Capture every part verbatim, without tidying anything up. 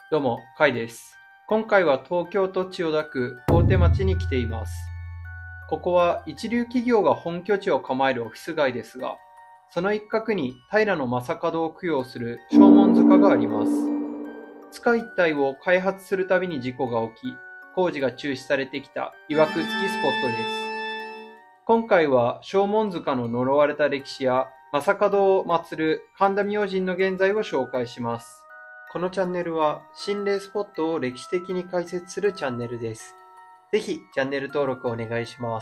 どうも、カイです。今回は東京都千代田区大手町に来ています。ここは一流企業が本拠地を構えるオフィス街ですが、その一角に平将門を供養する正門塚があります。塚一帯を開発するたびに事故が起き、工事が中止されてきた曰く付きスポットです。今回は正門塚の呪われた歴史や将門を祀る神田明神の現在を紹介します。このチャンネルは心霊スポットを歴史的に解説するチャンネルです。ぜひチャンネル登録お願いします。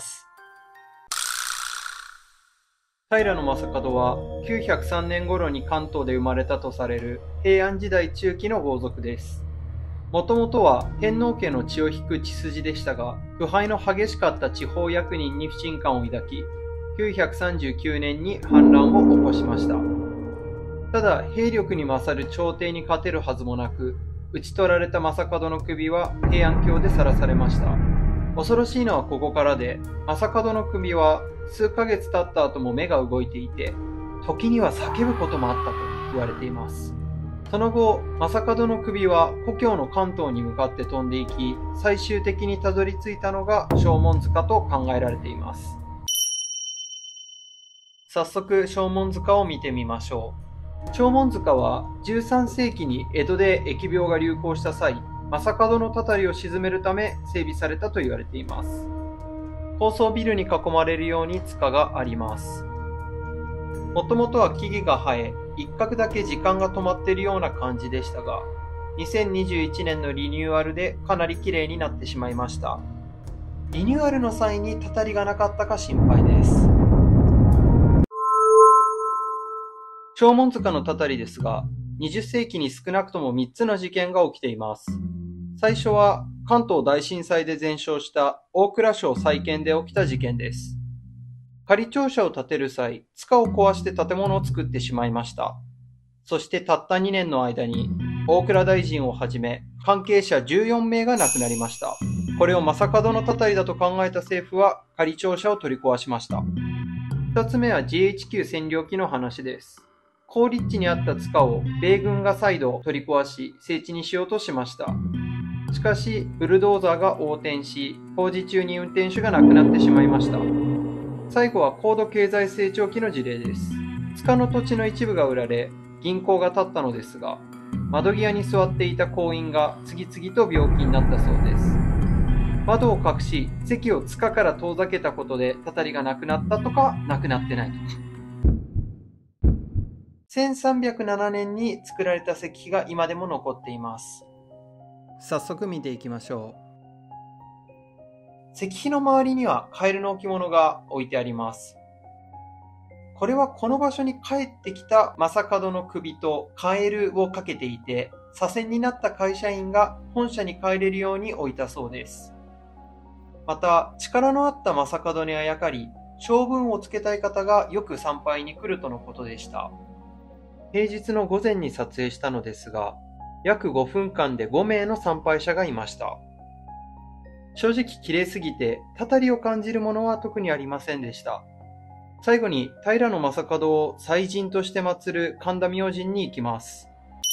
平将門はきゅうひゃくさんねん頃に関東で生まれたとされる平安時代中期の豪族です。もともとは天皇家の血を引く血筋でしたが、腐敗の激しかった地方役人に不信感を抱き、きゅうひゃくさんじゅうきゅうねんに反乱を起こしました。ただ、兵力に勝る朝廷に勝てるはずもなく、討ち取られた将門の首は平安京で晒されました。恐ろしいのはここからで、将門の首は数ヶ月経った後も目が動いていて、時には叫ぶこともあったと言われています。その後、将門の首は故郷の関東に向かって飛んでいき、最終的にたどり着いたのが正門塚と考えられています。早速、正門塚を見てみましょう。正門塚はじゅうさんせいきに江戸で疫病が流行した際、将門のたたりを鎮めるため整備されたと言われています。高層ビルに囲まれるように塚があります。もともとは木々が生え、一角だけ時間が止まっているような感じでしたが、にせんにじゅういちねんのリニューアルでかなり綺麗になってしまいました。リニューアルの際にたたりがなかったか心配です。正門塚のたたりですが、にじゅっせいきに少なくともみっつの事件が起きています。最初は関東大震災で全焼した大蔵省再建で起きた事件です。仮庁舎を建てる際、塚を壊して建物を作ってしまいました。そしてたったにねんの間に、大蔵大臣をはじめ関係者じゅうよんめいが亡くなりました。これを将門のたたりだと考えた政府は仮庁舎を取り壊しました。ふたつめは ジーエイチキュー 占領期の話です。高立地にあった塚を米軍が再度取り壊し、整地にしようとしました。しかし、ブルドーザーが横転し、工事中に運転手が亡くなってしまいました。最後は高度経済成長期の事例です。塚の土地の一部が売られ、銀行が建ったのですが、窓際に座っていた行員が次々と病気になったそうです。窓を隠し、席を塚から遠ざけたことでたたりがなくなったとか、なくなってないとか。せんさんびゃくななねんに作られた石碑が今でも残っています。早速見ていきましょう。石碑の周りにはカエルの置物が置いてあります。これはこの場所に帰ってきた将門の首とカエルをかけていて、左遷になった会社員が本社に帰れるように置いたそうです。また、力のあった将門にあやかり、勝負運をつけたい方がよく参拝に来るとのことでした。平日の午前に撮影したのですが、約ごふんかんでごめいの参拝者がいました。正直綺麗すぎて、たたりを感じるものは特にありませんでした。最後に平将門を祭神として祀る神田明神に行きます。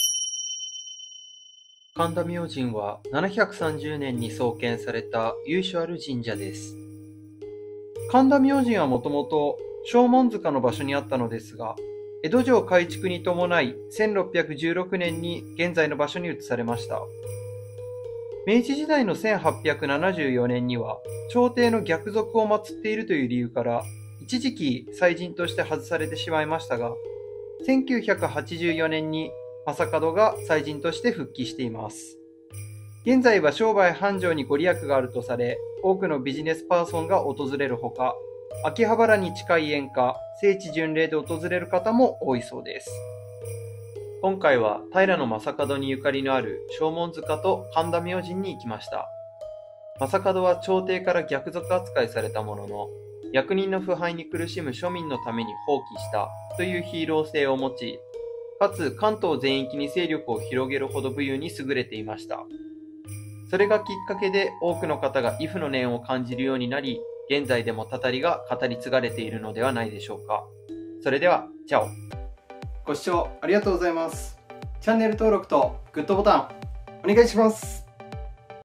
神田明神はななひゃくさんじゅうねんに創建された由緒ある神社です。神田明神はもともと正門塚の場所にあったのですが、江戸城改築に伴いせんろっぴゃくじゅうろくねんに現在の場所に移されました。明治時代のせんはっぴゃくななじゅうよねんには朝廷の逆賊を祀っているという理由から一時期祭神として外されてしまいましたが、せんきゅうひゃくはちじゅうよねんに将門が祭神として復帰しています。現在は商売繁盛にご利益があるとされ、多くのビジネスパーソンが訪れるほか、秋葉原に近い演歌、聖地巡礼で訪れる方も多いそうです。今回は平将門にゆかりのある正門塚と神田明神に行きました。将門は朝廷から逆賊扱いされたものの、役人の腐敗に苦しむ庶民のために放棄したというヒーロー性を持ち、かつ関東全域に勢力を広げるほど武勇に優れていました。それがきっかけで多くの方が畏怖の念を感じるようになり、現在でもたたりが語り継がれているのではないでしょうか。それでは、チャオ。ご視聴ありがとうございます。チャンネル登録とグッドボタンお願いします。